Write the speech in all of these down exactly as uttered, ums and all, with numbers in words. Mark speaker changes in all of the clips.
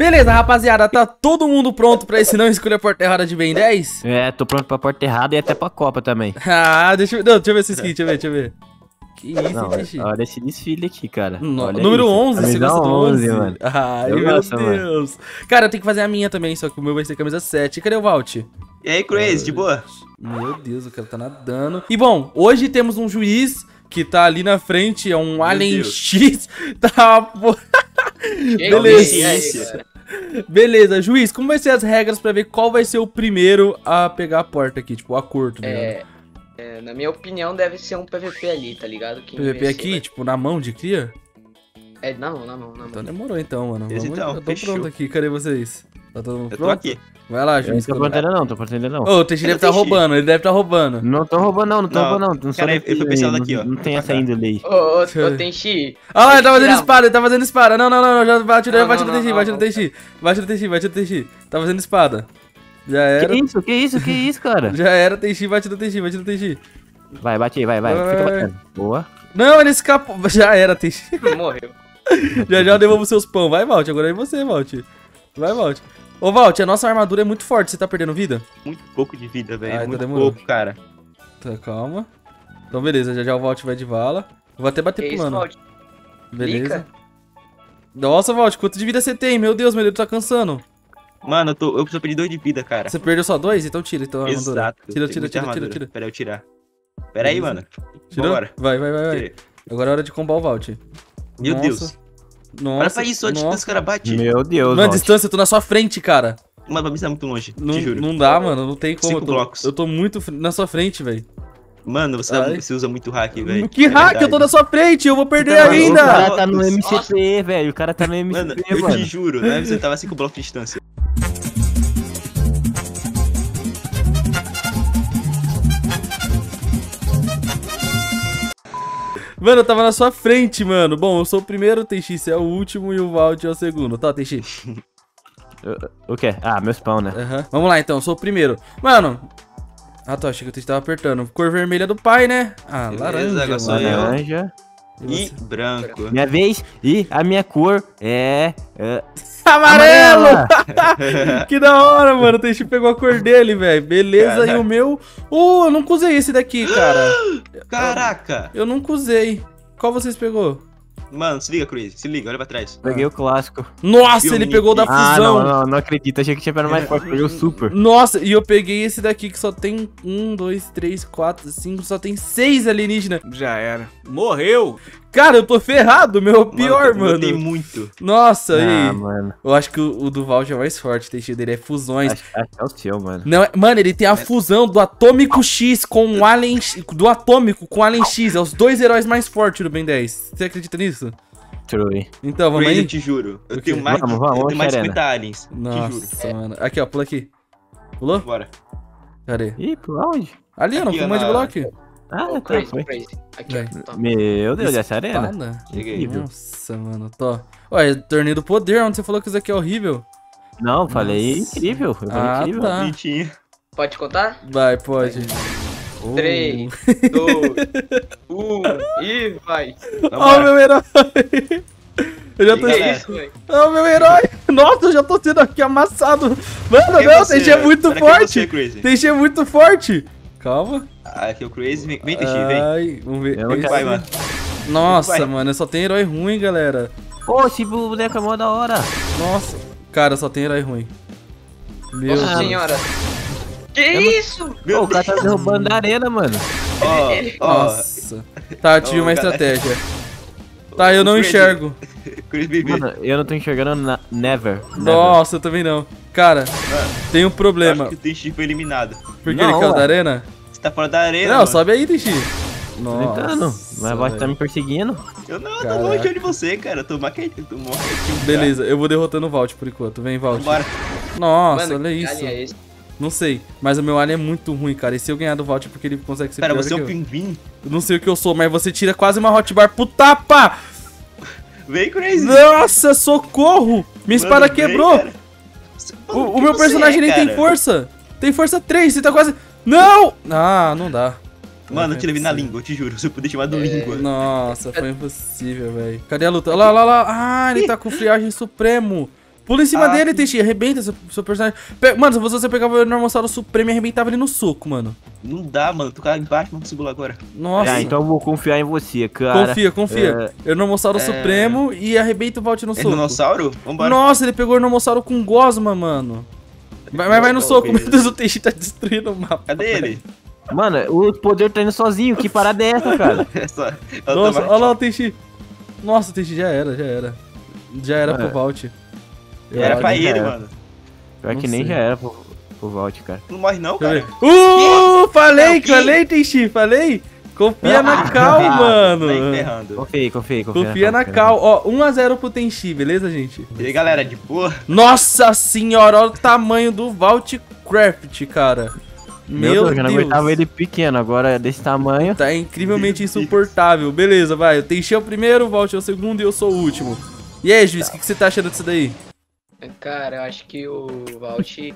Speaker 1: Beleza, rapaziada, tá todo mundo pronto pra esse não escolher a porta errada de Ben dez?
Speaker 2: É, tô pronto pra porta errada e até pra Copa também.
Speaker 1: Ah, deixa eu... Não, deixa eu ver esse skin, deixa eu ver, deixa eu ver. Que isso,
Speaker 2: Não,
Speaker 1: Teixi?
Speaker 2: olha esse desfile aqui, cara.
Speaker 1: No,
Speaker 2: Olha
Speaker 1: número
Speaker 2: isso.
Speaker 1: onze, você
Speaker 2: Camisa
Speaker 1: gosta do onze?
Speaker 2: mano.
Speaker 1: Ai,
Speaker 2: Eu
Speaker 1: meu
Speaker 2: gosto,
Speaker 1: Deus. Cara, eu tenho que fazer a minha também, só que o meu vai ser camisa sete. Cadê o Valt?
Speaker 3: E aí, Crazy, de boa?
Speaker 1: Meu Deus, o cara tá nadando. E bom, hoje temos um juiz que tá ali na frente, é um Alien
Speaker 3: Deus.
Speaker 1: X. Tá, pô. Beleza. Beleza, juiz, como vai ser as regras pra ver qual vai ser o primeiro a pegar a porta aqui, tipo, o acordo, tá ligado?
Speaker 4: É, é, na minha opinião deve ser um P V P ali, tá ligado? Quem
Speaker 1: P V P
Speaker 4: vencer
Speaker 1: aqui,
Speaker 4: vai-
Speaker 1: tipo, na mão de cria?
Speaker 4: É, na mão, na mão, na
Speaker 1: Então
Speaker 4: mão.
Speaker 1: demorou então, mano.
Speaker 3: Beleza,
Speaker 1: Vamos,
Speaker 3: então,
Speaker 1: eu tô
Speaker 3: fechou.
Speaker 1: pronto aqui, cadê vocês? Tá todo mundo
Speaker 3: Eu
Speaker 1: pronto?
Speaker 3: tô aqui.
Speaker 1: Vai lá,
Speaker 2: Eu não
Speaker 1: juiz.
Speaker 2: tô pronto ainda não, tô pronto ainda não.
Speaker 1: Ô, o Teixi deve tá
Speaker 3: Teixi?
Speaker 1: roubando, ele deve tá roubando.
Speaker 2: Não tô roubando não, não tô
Speaker 3: Não,
Speaker 2: roubando não. Não sou
Speaker 3: cara,
Speaker 2: daqui,
Speaker 3: ele foi pensando
Speaker 2: não-
Speaker 3: daqui, ó.
Speaker 2: Não tem essa índole aí.
Speaker 4: Ô, ô,
Speaker 1: Deixa eu
Speaker 4: ô,
Speaker 1: ver.
Speaker 4: Tenchi.
Speaker 1: Ah lá, ele tá
Speaker 4: pode
Speaker 1: fazendo
Speaker 4: tirar-
Speaker 1: espada, ele tá fazendo espada. Não, não, não, não, já bate,
Speaker 4: Não,
Speaker 1: bate
Speaker 4: não,
Speaker 1: no
Speaker 4: não,
Speaker 1: Teixi,
Speaker 4: não,
Speaker 1: bate no
Speaker 4: não.
Speaker 1: Teixi. Bate no Teixi, bate no Teixi. Tá fazendo espada. Já era.
Speaker 2: Que isso, que isso, que isso, cara?
Speaker 1: Já era, Teixi, bate no Teixi, bate no Teixi.
Speaker 2: Vai, bate aí, vai, vai.
Speaker 1: Vai,
Speaker 2: Fica
Speaker 1: vai,
Speaker 2: batendo. Boa.
Speaker 1: Não, ele escapou. Já era, Teixi.
Speaker 4: Morreu.
Speaker 1: Já já eu devolvo seus pão. Vai, Valt, agora é você, Valt. Vai, Valt. Ô, Valt, a nossa armadura é muito forte, você tá perdendo vida?
Speaker 3: Muito pouco de vida,
Speaker 1: Ah,
Speaker 3: velho.
Speaker 1: então
Speaker 3: Muito
Speaker 1: demorou.
Speaker 3: pouco, cara.
Speaker 1: Tá, calma. Então, beleza, já já o Valt vai de vala. Vou até bater
Speaker 4: Que isso,
Speaker 1: pulando.
Speaker 4: Valt?
Speaker 1: Beleza.
Speaker 4: Clica.
Speaker 1: Nossa, Valt, quanto de vida você tem? Meu Deus, meu Dedo tá cansando.
Speaker 3: Mano, eu, tô, eu preciso perder dois de vida, cara.
Speaker 1: Você perdeu só dois? Então tira, então a armadura.
Speaker 3: Exato.
Speaker 1: Tira,
Speaker 3: Tem
Speaker 1: tira,
Speaker 3: muita
Speaker 1: tira, tira,
Speaker 3: armadura.
Speaker 1: tira.
Speaker 3: Pera aí, eu tirar. Pera aí,
Speaker 1: Beleza.
Speaker 3: mano.
Speaker 1: Tirou?
Speaker 3: Bora.
Speaker 1: Vai, vai, vai, vai.
Speaker 3: Tirei.
Speaker 1: Agora é hora de combar o Valt.
Speaker 3: Meu
Speaker 1: Nossa.
Speaker 3: Deus.
Speaker 1: Nossa.
Speaker 3: Olha pra isso, a distância
Speaker 1: nossa.
Speaker 3: que o cara bate.
Speaker 2: Meu Deus,
Speaker 1: Mano,
Speaker 2: Valt.
Speaker 1: distância, eu tô na sua frente, cara.
Speaker 3: Mano, pra mim tá muito longe,
Speaker 1: Não,
Speaker 3: te juro.
Speaker 1: não dá, mano, não tem como.
Speaker 3: Cinco
Speaker 1: Eu tô,
Speaker 3: blocos.
Speaker 1: eu tô muito fr- na sua frente, velho.
Speaker 3: Mano, você,
Speaker 1: Ai.
Speaker 3: você usa muito hack, velho.
Speaker 1: Que
Speaker 3: É
Speaker 1: hack? Eu tô
Speaker 3: verdade.
Speaker 1: na sua frente, eu vou perder
Speaker 3: tá
Speaker 2: Mano,
Speaker 1: ainda.
Speaker 2: O cara tá no
Speaker 3: Nossa.
Speaker 2: M C P, velho. O cara tá no M C P,
Speaker 3: Mano,
Speaker 2: mano.
Speaker 3: eu te juro, né? Você tava a cinco blocos de distância.
Speaker 1: Mano, eu tava na sua frente, mano. Bom, eu sou o primeiro, o Teixi é o último e o Valt é o segundo. Tá, Teixi?
Speaker 2: O quê? Ah, meus pão, né?
Speaker 1: Aham. Vamos lá, então, eu sou o primeiro. Mano... Ah, tá, achei que o Teixi tava apertando. Cor vermelha do pai, né? Ah,
Speaker 3: Beleza,
Speaker 1: laranja,
Speaker 3: agora sou
Speaker 1: mano.
Speaker 3: eu.
Speaker 2: Laranja.
Speaker 3: E branco.
Speaker 2: Minha vez. E a minha cor é... é...
Speaker 1: Amarelo!
Speaker 2: amarela.
Speaker 1: Que da hora, mano. O Teixi pegou a cor dele, velho. Beleza,
Speaker 3: Caraca.
Speaker 1: e o meu... Uh, eu nunca usei esse daqui, cara.
Speaker 3: Caraca!
Speaker 1: Eu nunca usei. Qual vocês pegou?
Speaker 3: Mano, se liga, Crazy. Se liga, olha pra trás.
Speaker 2: Peguei o clássico.
Speaker 1: Nossa,
Speaker 3: E o
Speaker 1: ele
Speaker 3: mini
Speaker 1: pegou da
Speaker 3: kit?
Speaker 2: Ah,
Speaker 1: fusão.
Speaker 2: não, não, não acredito. Achei que tinha pego mais forte. Peguei o super.
Speaker 1: Nossa, e eu peguei esse daqui que só tem um, dois, três, quatro, cinco, só tem seis alienígenas.
Speaker 5: Já era. Morreu!
Speaker 1: Cara, eu tô ferrado, meu, é o pior,
Speaker 3: eu
Speaker 1: mano.
Speaker 3: Tem muito.
Speaker 1: Nossa,
Speaker 2: Ah,
Speaker 1: aí.
Speaker 2: mano.
Speaker 1: Eu acho que o, o do Valt é mais forte, o teixeira dele é fusões.
Speaker 2: Acho, acho que é o seu, mano.
Speaker 1: Não, é- mano, ele tem a fusão do Atômico X com o Alien X, do Atômico com o Alien X. É os dois heróis mais fortes do Ben dez. Você acredita nisso?
Speaker 2: True.
Speaker 1: Então, vamos
Speaker 3: Crazy, eu
Speaker 1: aí?
Speaker 3: te juro. Eu
Speaker 1: O quê?
Speaker 3: tenho mais,
Speaker 2: Vamos, vamos,
Speaker 3: eu tenho mais de
Speaker 2: Xerena.
Speaker 3: cinquenta aliens. Te juro.
Speaker 1: Nossa, mano. Aqui, ó, pula aqui. Pulou?
Speaker 3: Bora.
Speaker 1: Cadê?
Speaker 2: Ih, por onde?
Speaker 1: Ali, ó, no
Speaker 3: Aqui, ó,
Speaker 1: comando de
Speaker 3: na-
Speaker 1: bloco.
Speaker 2: Ah,
Speaker 4: Ô,
Speaker 2: tá,
Speaker 4: crazy,
Speaker 2: foi.
Speaker 4: crazy. Aqui,
Speaker 1: Vai.
Speaker 4: ó. Toma.
Speaker 2: Meu Deus, essa arena?
Speaker 1: Espada?
Speaker 3: Cheguei.
Speaker 1: Nossa, mano, tô. Ué, torneio do poder, onde você falou que isso aqui é horrível?
Speaker 2: Não, falei
Speaker 1: Nossa.
Speaker 2: incrível. Eu falei
Speaker 1: Ah,
Speaker 2: incrível.
Speaker 1: tá.
Speaker 3: Bonitinho.
Speaker 4: Pode contar?
Speaker 1: Vai, pode. Oh.
Speaker 4: Três, dois, um e vai.
Speaker 1: Ó, o meu herói! Eu já tô.
Speaker 4: Que
Speaker 3: Galera.
Speaker 4: isso, velho?
Speaker 1: Ó, o meu herói! Nossa, eu já tô sendo aqui amassado! Mano,
Speaker 3: Quem
Speaker 1: não,
Speaker 3: você?
Speaker 1: Teixi é muito
Speaker 3: Será que é
Speaker 1: forte!
Speaker 3: você, Crazy?
Speaker 1: Teixi é muito forte! Calma.
Speaker 3: Ah, aqui é o Crazy. Vem, vem Teixi, vem.
Speaker 1: Ai, vamos ver.
Speaker 2: Eu não
Speaker 1: Esse-
Speaker 2: quero
Speaker 3: Vai, mano.
Speaker 1: Nossa,
Speaker 3: Vai.
Speaker 1: mano, eu só tenho herói ruim, galera.
Speaker 2: Pô, esse boneco é mó da hora.
Speaker 1: Nossa. Cara, só tem herói ruim. Meu
Speaker 4: Nossa
Speaker 1: Deus.
Speaker 4: senhora. Que isso?
Speaker 2: Pô, o cara tá derrubando da arena, mano.
Speaker 3: Ó, ó.
Speaker 1: Nossa. Tá, eu tive
Speaker 3: Ô,
Speaker 1: uma
Speaker 3: galera.
Speaker 1: estratégia. Tá, eu não
Speaker 3: Crazy.
Speaker 1: enxergo.
Speaker 3: Crazy bebê.
Speaker 2: Mano, eu não tô enxergando na... never. never.
Speaker 1: Nossa, eu também não. Cara, tem um
Speaker 3: Eu
Speaker 1: problema.
Speaker 3: acho que o Teixi foi eliminado.
Speaker 1: Por que
Speaker 2: Não,
Speaker 1: ele caiu
Speaker 2: ué.
Speaker 1: da arena?
Speaker 3: Você tá fora da arena,
Speaker 1: Não,
Speaker 3: mano.
Speaker 1: sobe aí, Teixi.
Speaker 2: Tô tentando. Mas a voz tá
Speaker 1: velho.
Speaker 2: me perseguindo.
Speaker 3: Eu não, eu tô
Speaker 1: Caraca.
Speaker 3: longe de você, cara. Eu tô maquetinho, tô maquetinho.
Speaker 1: Beleza, eu vou derrotando o Valt por enquanto. Vem, Valt.
Speaker 3: Bora.
Speaker 1: Nossa,
Speaker 4: Mano,
Speaker 1: olha
Speaker 4: que
Speaker 1: isso.
Speaker 4: alien é esse?
Speaker 1: Não sei, mas o meu alien é muito ruim, cara. E se eu ganhar do Valt é porque ele consegue ser
Speaker 3: Pera,
Speaker 1: pior
Speaker 3: você é
Speaker 1: que
Speaker 3: um
Speaker 1: eu.
Speaker 3: pinguim?
Speaker 1: Eu não sei o que eu sou, mas você tira quase uma hotbar pro tapa!
Speaker 3: Vem, Crazy.
Speaker 1: Nossa, socorro! Minha espada
Speaker 3: Mano, vem,
Speaker 1: quebrou!
Speaker 3: cara. Você- mano,
Speaker 1: O, o
Speaker 3: que
Speaker 1: meu
Speaker 3: você
Speaker 1: personagem
Speaker 3: é,
Speaker 1: nem tem
Speaker 3: cara?
Speaker 1: força! Tem força três, você tá quase... Não! Ah, não dá.
Speaker 3: Mano, eu te levei na
Speaker 1: Impossível.
Speaker 3: língua, eu te juro. Se eu puder chamar do língua.
Speaker 1: Nossa, foi impossível, velho. Cadê a luta? Olha lá, olha lá, olha lá. Ah, ele tá com friagem supremo. Pula em cima
Speaker 3: Ah,
Speaker 1: dele,
Speaker 3: sim.
Speaker 1: Teixi. Arrebenta seu, seu personagem. Pe- Mano, se você pegava o Enormossauro Supremo e arrebentava ele no soco, mano.
Speaker 3: Não dá, mano. Tu cai embaixo, não consigo lá agora.
Speaker 1: Nossa.
Speaker 2: Ah, então eu vou confiar em você, cara.
Speaker 1: Confia, confia. Enormossauro Supremo e arrebenta o Vault no
Speaker 3: É
Speaker 1: soco.
Speaker 3: dinossauro? Vambora.
Speaker 1: Nossa, ele pegou o Enormossauro com Gosma, mano. Vai, vai, vai no soco, meu Deus, o Teixi tá destruindo o mapa.
Speaker 3: Cadê ele?
Speaker 2: Mano, o poder tá indo sozinho. Que parada é essa, cara?
Speaker 3: É só...
Speaker 1: Nossa, olha lá o Teixi. Nossa, o Teixi já era, já era. Já era
Speaker 2: É.
Speaker 1: pro Vault. Eu
Speaker 3: Era
Speaker 1: acho.
Speaker 3: pra
Speaker 2: já
Speaker 3: ele,
Speaker 2: era.
Speaker 3: mano.
Speaker 2: Pior
Speaker 1: Não
Speaker 2: que nem
Speaker 1: sei.
Speaker 2: já era pro, pro Vault, cara.
Speaker 3: Não morre não,
Speaker 1: Deixa eu
Speaker 3: cara.
Speaker 1: ver. Uh, falei,
Speaker 3: Não, que-
Speaker 1: falei, Teixi, falei. Confia na Cal,
Speaker 3: Ah,
Speaker 1: mano.
Speaker 3: Tá aí ferrando.
Speaker 2: Confia, confia, confia.
Speaker 1: Confia na Cal. Ó, um a zero pro Tenchi, beleza, gente?
Speaker 3: E aí, galera, de boa?
Speaker 1: Nossa senhora, olha o tamanho do Vault Craft, cara.
Speaker 2: Meu,
Speaker 1: Meu
Speaker 2: Deus, eu não
Speaker 1: Deus.
Speaker 2: aguentava ele pequeno, agora é desse tamanho.
Speaker 1: Tá incrivelmente
Speaker 3: Meu Deus.
Speaker 1: insuportável. Beleza, vai. O Tenchi é o primeiro, o Vault é o segundo e eu sou o último. E aí, juiz, o que, que você tá achando disso daí?
Speaker 4: Cara, eu acho que o Vault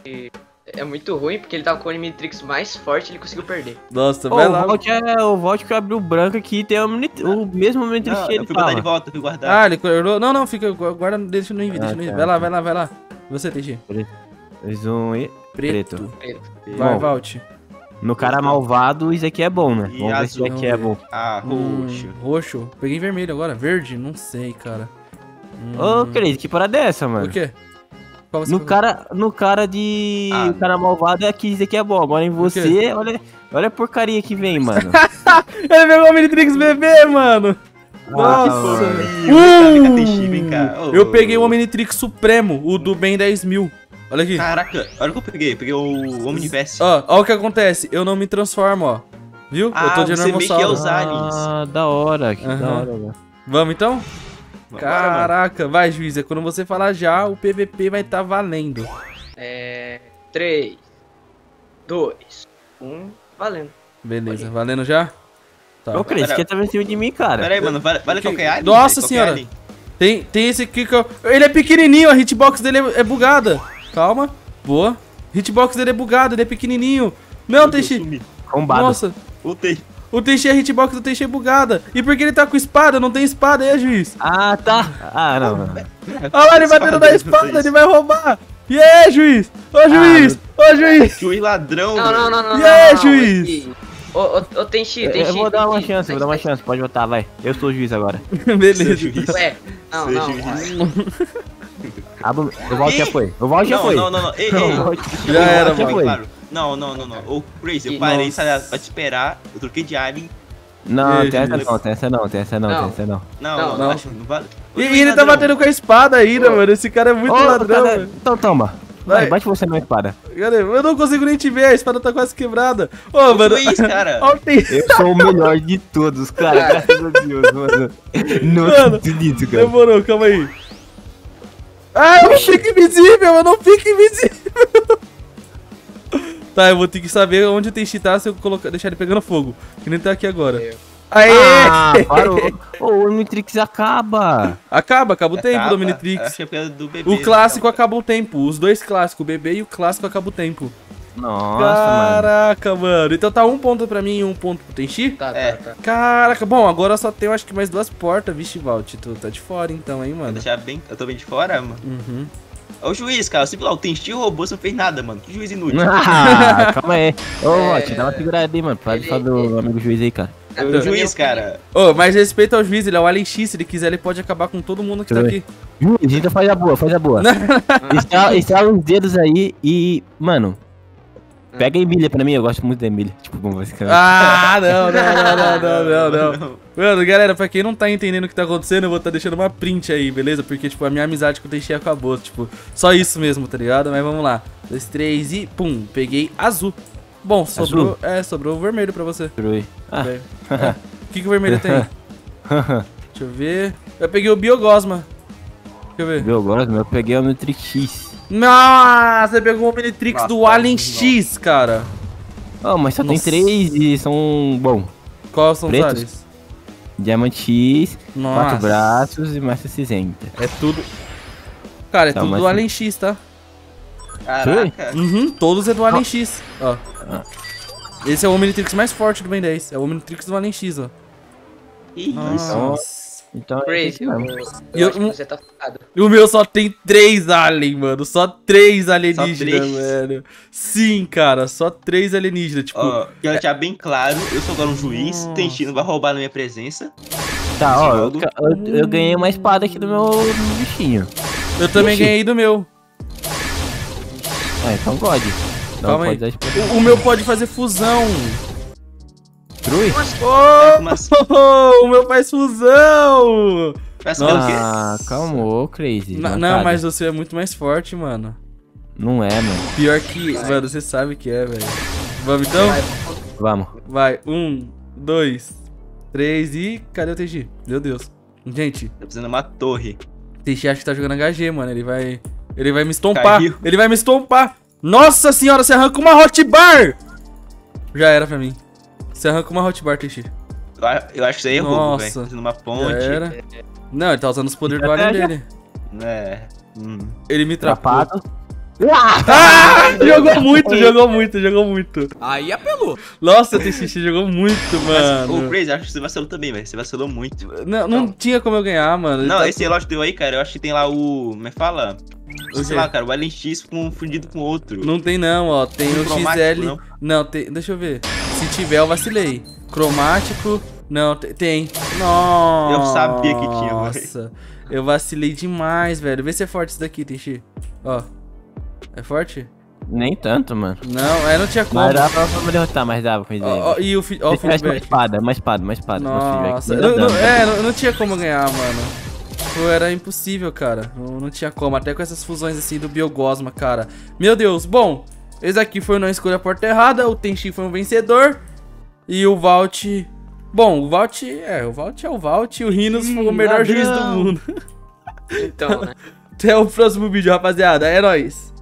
Speaker 4: é muito ruim, porque ele tava com o Omnitrix mais forte e ele conseguiu perder.
Speaker 1: Nossa,
Speaker 2: Ô,
Speaker 1: vai
Speaker 2: o
Speaker 1: lá.
Speaker 2: Vault é o Vault que abriu branco aqui, tem o, Omni- o mesmo Omnitrix
Speaker 3: Não,
Speaker 2: que
Speaker 3: eu
Speaker 2: ele
Speaker 3: fui botar de
Speaker 2: fala.
Speaker 3: volta, eu fui guardar.
Speaker 1: Ah, ele guardou. Não, não, fica. Guarda, deixa no envio, deixa
Speaker 2: Ah,
Speaker 1: no envio.
Speaker 2: tá,
Speaker 1: Vai lá,
Speaker 2: tá.
Speaker 1: vai lá, vai lá. Você, Tenchi.
Speaker 2: Eles vão ir.
Speaker 1: Preto.
Speaker 2: Preto.
Speaker 1: Vai,
Speaker 2: Bom.
Speaker 1: Vault.
Speaker 2: No cara malvado, isso aqui é bom, né?
Speaker 3: E
Speaker 2: Vamos ver se
Speaker 3: azul.
Speaker 2: isso aqui é bom.
Speaker 3: Ah,
Speaker 1: Hum,
Speaker 3: roxo.
Speaker 1: roxo. Peguei vermelho agora. Verde? Não sei, cara. Hum,
Speaker 2: Ô, Cris, que parada é essa, mano?
Speaker 1: O quê? Qual você
Speaker 2: No
Speaker 1: pegou?
Speaker 2: cara, no cara de.
Speaker 3: Ah.
Speaker 2: O cara malvado é aqui, isso aqui é bom. Agora em
Speaker 1: Por quê?
Speaker 2: você, olha, olha a porcaria que vem, mano.
Speaker 1: Ele pegou o Omnitrix bebê, mano. Nossa.
Speaker 2: mano.
Speaker 3: Ih, vem cá, Tenchi, vem cá. Ô,
Speaker 1: Eu peguei o Omnitrix Supremo, o do Ben dez mil. Olha aqui.
Speaker 3: Caraca, olha o que eu peguei. Peguei o Omniverse.
Speaker 1: Ó, ó o que acontece. Eu não me transformo, ó. Viu?
Speaker 3: Ah,
Speaker 1: eu tô de
Speaker 3: você meio que é
Speaker 1: Enormossauro.
Speaker 3: os aliens.
Speaker 2: Ah, da hora, que da
Speaker 1: Aham.
Speaker 2: hora, velho.
Speaker 1: Vamos então?
Speaker 3: Vambora, mano.
Speaker 1: Caraca, vai, juiz. É quando você falar já, o P V P vai estar valendo.
Speaker 4: É. três, dois, um, valendo.
Speaker 1: Beleza, valendo já? Tá.
Speaker 2: Ô, Cris,
Speaker 3: Pera-
Speaker 2: que tá em cima de mim, cara.
Speaker 3: Pera aí, mano. Vale, vale
Speaker 1: Que-
Speaker 3: qualquer alien?
Speaker 1: Nossa
Speaker 3: Qualquer
Speaker 1: senhora.
Speaker 3: alien?
Speaker 1: Tem, tem esse aqui que eu... Ele é pequenininho, a hitbox dele é, é bugada. Calma. Boa. Hitbox dele é bugada, ele é pequenininho. Não,
Speaker 3: Eu
Speaker 1: Teixi.
Speaker 3: sumi.
Speaker 2: Combado.
Speaker 1: Nossa.
Speaker 3: Voltei.
Speaker 1: O Teixi, a hitbox do Teixi é bugada. E por que ele tá com espada? Não tem espada aí, juiz.
Speaker 2: Ah, tá. Ah, não. não.
Speaker 1: Olha lá, ele vai tentando dar espada, ele vai roubar. E aí, juiz? Ô, juiz! Ô, juiz!
Speaker 3: Juiz ladrão,
Speaker 4: Não, não, não, não.
Speaker 1: E
Speaker 4: não,
Speaker 1: aí,
Speaker 4: não,
Speaker 1: juiz?
Speaker 4: aqui. Ô, ô, ô, Tenchi,
Speaker 2: Eu,
Speaker 4: Tenchi.
Speaker 2: eu vou dar uma
Speaker 4: Tenchi,
Speaker 2: chance, vou dar uma
Speaker 4: Tenchi.
Speaker 2: chance. Pode votar, vai. Eu sou o juiz agora.
Speaker 1: Beleza.
Speaker 3: juiz.
Speaker 4: Ué, não,
Speaker 3: Seja
Speaker 4: não.
Speaker 3: juiz.
Speaker 2: Abro... O Vault já foi. O Vault já
Speaker 3: Não,
Speaker 2: foi.
Speaker 3: não, não, não. Ei,
Speaker 2: O
Speaker 3: ei.
Speaker 2: Vault
Speaker 1: Já era,
Speaker 2: já
Speaker 1: mano.
Speaker 2: foi.
Speaker 3: Claro. Não, não, não, não. Ô, Crazy, eu
Speaker 4: Ih,
Speaker 3: parei,
Speaker 1: nossa.
Speaker 3: sabe, pra te esperar. Eu troquei de alien.
Speaker 2: Não,
Speaker 1: E
Speaker 2: tem
Speaker 1: aí,
Speaker 2: essa
Speaker 1: juiz?
Speaker 2: não, tem essa não, tem essa não,
Speaker 4: Não.
Speaker 2: tem essa não.
Speaker 3: Não,
Speaker 4: Não,
Speaker 3: não,
Speaker 1: não.
Speaker 3: acho que não vale.
Speaker 1: E,
Speaker 3: Ô,
Speaker 1: e
Speaker 3: juiz
Speaker 1: ele tá
Speaker 3: ladrão.
Speaker 1: batendo com a espada ainda, mano. Esse cara é muito
Speaker 2: Ô,
Speaker 1: ladrão,
Speaker 2: cara,
Speaker 1: velho.
Speaker 2: então toma. Vai,
Speaker 1: Vai.
Speaker 2: bate você na espada.
Speaker 1: Cara, eu não consigo nem te ver, a espada tá quase quebrada. Ô,
Speaker 3: Ô,
Speaker 1: mano.
Speaker 3: juiz, cara.
Speaker 1: Ó, o Teixi.
Speaker 2: Eu sou o melhor de todos, cara. Graças a Deus, mano. Não
Speaker 1: Mano,
Speaker 2: acredito, cara.
Speaker 1: Demorou, calma aí. Ah, eu não fico invisível, eu não fico invisível. Tá, eu vou ter que saber onde o Teixi tá se eu colocar, deixar ele pegando fogo. Que nem tá aqui agora.
Speaker 4: Eu.
Speaker 1: Aê!
Speaker 2: Ah, parou. Ô, o Omnitrix acaba.
Speaker 1: Acaba, acaba o tempo
Speaker 3: Acaba.
Speaker 1: do Omnitrix.
Speaker 3: Achei que era do bebê.
Speaker 1: O clássico acaba o tempo. Os dois clássicos, o bebê e o clássico acaba o tempo.
Speaker 2: Nossa,
Speaker 1: Caraca, mano. Então tá um ponto pra mim e um ponto pro Tenchi?
Speaker 4: Tá,
Speaker 3: É.
Speaker 4: tá, tá.
Speaker 1: Caraca, bom, agora só tem, eu acho que mais duas portas. Vixe, Valt, tu tá de fora então, hein,
Speaker 3: Vou
Speaker 1: mano.
Speaker 3: deixar bem. Eu tô bem de fora, mano.
Speaker 1: Uhum.
Speaker 3: Ô, juiz, cara. Você viu lá, o Tenchi roubou, você não fez nada, mano. Que juiz inútil.
Speaker 2: mano. Ah, calma aí. Ô,
Speaker 4: É,
Speaker 2: Vault, dá uma segurada aí, mano. Pode
Speaker 4: ele-
Speaker 2: falar do
Speaker 4: ele-
Speaker 2: amigo juiz aí, cara.
Speaker 4: Na
Speaker 3: O
Speaker 4: minha
Speaker 3: juiz,
Speaker 4: opinião-
Speaker 3: cara.
Speaker 1: Ô, mas respeito ao juiz, ele é o Alien X. Se ele quiser, ele pode acabar com todo mundo que tá
Speaker 2: Deixa eu
Speaker 1: aqui.
Speaker 2: Juiz, então faz a boa, faz a boa. Estrala, estrala os dedos aí e, mano, pega a Emília pra mim, eu gosto muito da Emília. Tipo, como você quer.
Speaker 1: Ah, não, não, não, não, não, não, não. Mano, galera, pra quem não tá entendendo o que tá acontecendo, eu vou tá deixando uma print aí, beleza? Porque, tipo, a minha amizade com o Teixeira acabou, tipo, só isso mesmo, tá ligado? Mas vamos lá. Dois, três e pum, peguei azul. Bom, sobrou,
Speaker 2: Azul?
Speaker 1: é, sobrou o vermelho pra você.
Speaker 2: Ah.
Speaker 1: Velho. É. O que que o vermelho tem? Deixa eu ver. Eu peguei o Biogosma. Deixa eu ver.
Speaker 2: Viu, agora eu peguei o Omnitrix X.
Speaker 1: Nossa, você pegou o Omnitrix
Speaker 3: Nossa,
Speaker 1: do Alien
Speaker 3: nossa.
Speaker 1: X, cara.
Speaker 2: Oh, mas só tem
Speaker 1: Nossa.
Speaker 2: três e são, bom,
Speaker 1: Quais são os
Speaker 2: Pretos?
Speaker 1: aliens?
Speaker 2: Diamante X,
Speaker 1: Nossa.
Speaker 2: quatro braços e massa cinzenta.
Speaker 1: É tudo... Cara, é
Speaker 2: Não,
Speaker 1: tudo
Speaker 2: mas-
Speaker 1: do Alien X, tá?
Speaker 3: Caraca.
Speaker 1: Uhum, todos é do Alien X, ó.
Speaker 2: Ah.
Speaker 1: Esse é o Omnitrix mais forte do Ben dez. É o Omnitrix do Alien X, ó.
Speaker 3: Ih,
Speaker 1: Nossa.
Speaker 2: Então é
Speaker 4: Crazy,
Speaker 2: isso
Speaker 4: eu,
Speaker 2: mesmo.
Speaker 4: eu
Speaker 1: E eu-
Speaker 4: acho que você tá focado.
Speaker 1: O meu só tem três alien, mano. Só três alienígenas,
Speaker 3: três?
Speaker 1: velho. Sim, cara, só três alienígenas. Tipo,
Speaker 3: Ó, quero deixar bem claro, eu sou agora um juiz, o Tenchi não vai roubar na minha presença.
Speaker 2: Tá,
Speaker 3: esse
Speaker 2: ó, eu,
Speaker 3: jogo.
Speaker 2: eu- eu ganhei uma espada aqui do meu, do meu bichinho.
Speaker 1: eu também
Speaker 2: Ixi.
Speaker 1: ganhei do meu.
Speaker 2: Ah, então God. Não
Speaker 1: Calma aí.
Speaker 2: pode dar espada.
Speaker 1: O, o meu pode fazer fusão.
Speaker 2: Trui?
Speaker 3: É, como assim?
Speaker 1: Oh, o meu faz fusão.
Speaker 3: Parece
Speaker 1: Nossa.
Speaker 3: que é o quê?
Speaker 2: Ah, calma, ô, Crazy.
Speaker 1: N- não,
Speaker 2: mancada.
Speaker 1: mas você é muito mais forte, mano.
Speaker 2: Não é, mano.
Speaker 1: Pior que. Mano, você sabe que é, velho. Vamos então?
Speaker 4: Vai,
Speaker 2: Vamos.
Speaker 1: Vai. Um, dois, três e. Cadê o T G? Meu Deus. Gente,
Speaker 3: Tá precisando de uma torre.
Speaker 1: o T G acha que tá jogando H G, mano. Ele vai. Ele vai me estompar.
Speaker 3: Caiu.
Speaker 1: Ele vai me estompar. Nossa senhora, você arranca uma hot bar! Já era pra mim. Você arranca uma hot bar, T G.
Speaker 3: Eu, a- eu acho que isso aí é roubo,
Speaker 1: Nossa.
Speaker 3: velho. Fazendo uma
Speaker 1: Já
Speaker 3: ponte.
Speaker 1: era. Não, ele tá usando os poderes do
Speaker 2: Já
Speaker 1: alien
Speaker 2: tá,
Speaker 1: dele.
Speaker 3: É. Hum.
Speaker 1: Ele me trapou.
Speaker 2: Trapado.
Speaker 1: Ah! Jogou muito, jogou muito, jogou muito.
Speaker 5: Aí apelou.
Speaker 1: Nossa, T X jogou muito,
Speaker 3: Mas, ô,
Speaker 1: mano.
Speaker 3: Crazy, acho que você vacilou também, velho. Você vacilou muito.
Speaker 1: Não, não tinha como eu ganhar, mano. Ele
Speaker 3: Não,
Speaker 1: tá-
Speaker 3: esse relógio teu aí, cara, eu acho que tem lá o. Como é que fala?
Speaker 1: O
Speaker 3: Sei
Speaker 1: quê?
Speaker 3: lá, cara, o Alien X confundido com outro.
Speaker 1: Não tem não, ó. Tem
Speaker 3: Tem
Speaker 1: o
Speaker 3: cromático,
Speaker 1: X L.
Speaker 3: não?
Speaker 1: Não, tem. Deixa eu ver. Se tiver, eu vacilei. Cromático. Não, te- tem. Nossa.
Speaker 3: Eu sabia que tinha, velho.
Speaker 1: Nossa. Eu vacilei demais, velho. Vê se é forte isso daqui, Tenchi. Ó. É forte?
Speaker 2: Nem tanto, mano.
Speaker 1: Não, é, não tinha como.
Speaker 2: Mas dava pra me derrotar, mas dava com isso aí.
Speaker 1: Ó, ó, e o, fi- ó, o
Speaker 2: Se tivesse uma
Speaker 1: feedback.
Speaker 2: espada, uma espada, uma espada. meu feedback.
Speaker 1: Nossa,
Speaker 2: Ia
Speaker 1: não, não-
Speaker 2: dando.
Speaker 1: é, não, não tinha como ganhar, mano. Tipo, era impossível, cara. Não, não tinha como, até com essas fusões assim do Biogosma, cara. Meu Deus, bom, esse aqui foi o Não Escolha a Porta Errada, o Tenchi foi um vencedor. E o Valt... Bom, o Valt, é, o Valt é o Valt e o Rhinos foi o melhor
Speaker 3: ladrão.
Speaker 1: juiz do mundo.
Speaker 4: Então, né?
Speaker 1: Até o próximo vídeo, rapaziada. É nóis.